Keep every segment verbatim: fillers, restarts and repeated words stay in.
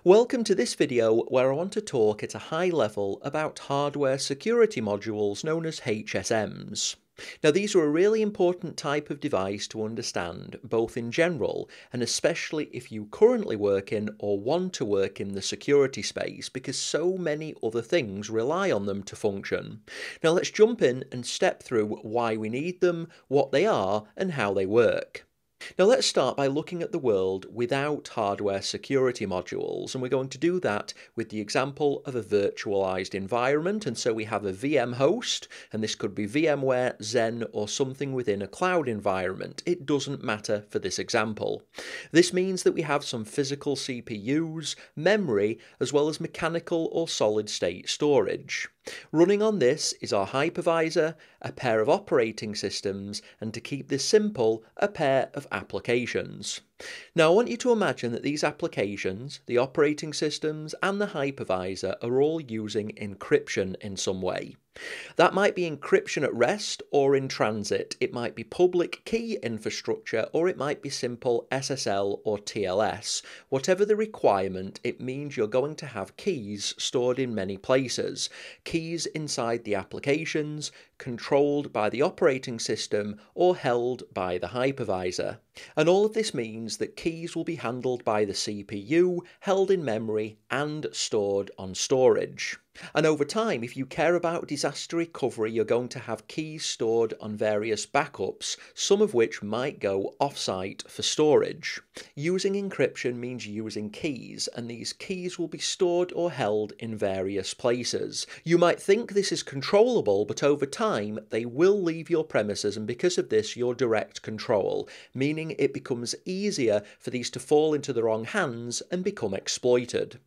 Welcome to this video where I want to talk at a high level about hardware security modules known as H S Ms. Now these are a really important type of device to understand, both in general and especially if you currently work in or want to work in the security space, because so many other things rely on them to function. Now let's jump in and step through why we need them, what they are and how they work. Now let's start by looking at the world without hardware security modules, and we're going to do that with the example of a virtualized environment. And so we have a V M host, and this could be VMware, Xen, or something within a cloud environment. It doesn't matter for this example. This means that we have some physical C P Us, memory, as well as mechanical or solid state storage. Running on this is our hypervisor, a pair of operating systems, and to keep this simple, a pair of applications. Now I want you to imagine that these applications, the operating systems and the hypervisor, are all using encryption in some way. That might be encryption at rest or in transit. It might be public key infrastructure, or it might be simple S S L or T L S. Whatever the requirement, it means you're going to have keys stored in many places. Keys inside the applications, controlled by the operating system or held by the hypervisor. And all of this means that keys will be handled by the C P U, held in memory and stored on storage. And over time, if you care about disaster recovery, you're going to have keys stored on various backups, some of which might go off-site for storage. Using encryption means using keys, and these keys will be stored or held in various places. You might think this is controllable, but over time, they will leave your premises, and because of this, your direct control, meaning it becomes easier for these to fall into the wrong hands and become exploited.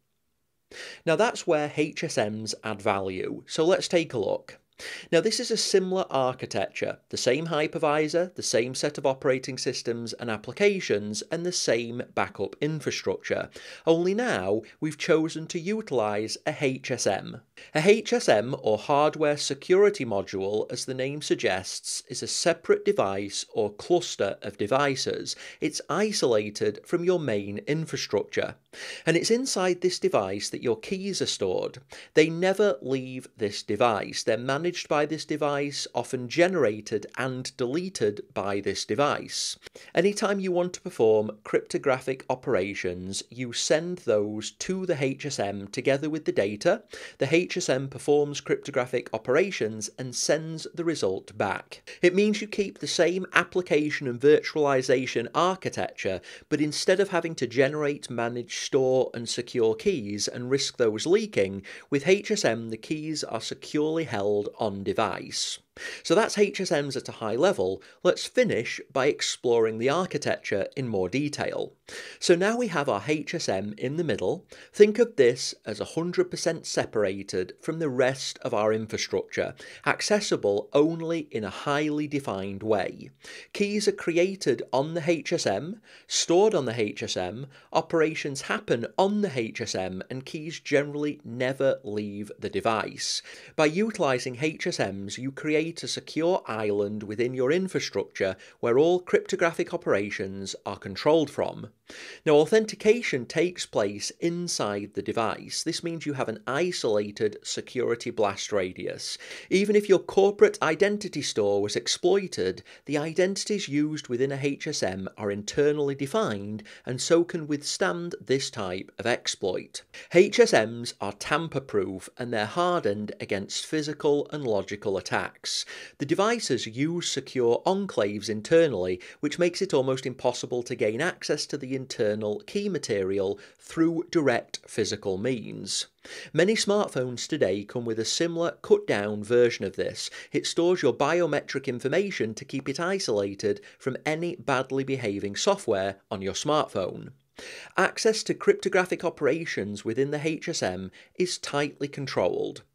Now that's where H S Ms add value, so let's take a look. Now this is a similar architecture, the same hypervisor, the same set of operating systems and applications, and the same backup infrastructure. Only now we've chosen to utilise a H S M. A H S M, or hardware security module, as the name suggests, is a separate device or cluster of devices. It's isolated from your main infrastructure. And it's inside this device that your keys are stored. They never leave this device. They're managed by this device, often generated and deleted by this device. Anytime you want to perform cryptographic operations, you send those to the H S M together with the data. The H S M performs cryptographic operations and sends the result back. It means you keep the same application and virtualization architecture, but instead of having to generate, manage, store and secure keys and risk those leaking, with H S M the keys are securely held on device. So that's H S Ms at a high level. Let's finish by exploring the architecture in more detail. So now we have our H S M in the middle. Think of this as one hundred percent separated from the rest of our infrastructure, accessible only in a highly defined way. Keys are created on the H S M, stored on the H S M, operations happen on the H S M, and keys generally never leave the device. By utilising H S Ms, you create a secure island within your infrastructure where all cryptographic operations are controlled from. Now, authentication takes place inside the device. This means you have an isolated security blast radius. Even if your corporate identity store was exploited, the identities used within a H S M are internally defined and so can withstand this type of exploit. H S Ms are tamper-proof and they're hardened against physical and logical attacks. The devices use secure enclaves internally, which makes it almost impossible to gain access to the internal key material through direct physical means. Many smartphones today come with a similar cut-down version of this. It stores your biometric information to keep it isolated from any badly behaving software on your smartphone. Access to cryptographic operations within the H S M is tightly controlled.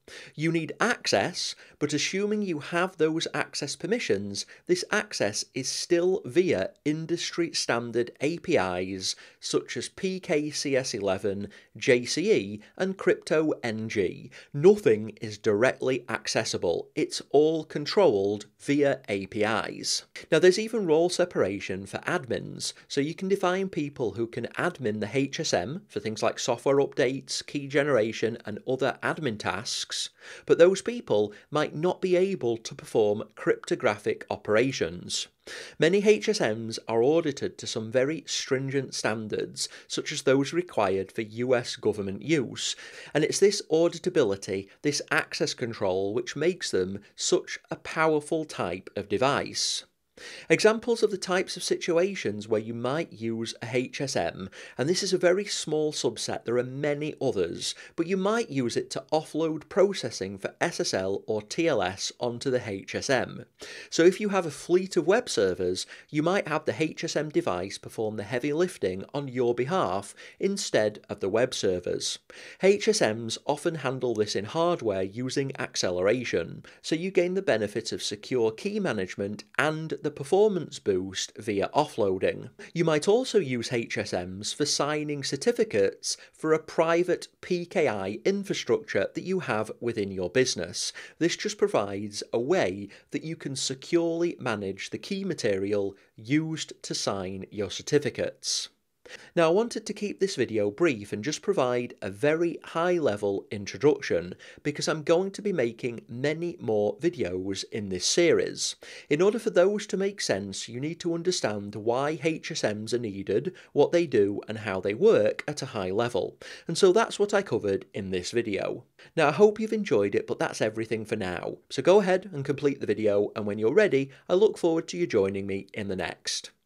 You need access, but assuming you have those access permissions, this access is still via industry standard A P Is such as P K C S eleven, J C E and crypto-N G. Nothing is directly accessible, it's all controlled via A P Is. Now there's even role separation for admins, so you can define people who can admin the H S M for things like software updates, key generation and other admin tasks, but those people might not be able to perform cryptographic operations. Many H S Ms are audited to some very stringent standards, such as those required for U S government use, and it's this auditability, this access control, which makes them such a powerful type of device. Examples of the types of situations where you might use a H S M, and this is a very small subset, there are many others, but you might use it to offload processing for S S L or T L S onto the H S M. So if you have a fleet of web servers, you might have the H S M device perform the heavy lifting on your behalf instead of the web servers. H S Ms often handle this in hardware using acceleration, so you gain the benefits of secure key management and the performance boost via offloading. You might also use H S Ms for signing certificates for a private P K I infrastructure that you have within your business. This just provides a way that you can securely manage the key material used to sign your certificates. Now I wanted to keep this video brief and just provide a very high level introduction because I'm going to be making many more videos in this series. In order for those to make sense, you need to understand why H S Ms are needed, what they do and how they work at a high level. And so that's what I covered in this video. Now I hope you've enjoyed it, but that's everything for now. So go ahead and complete the video, and when you're ready, I look forward to you joining me in the next.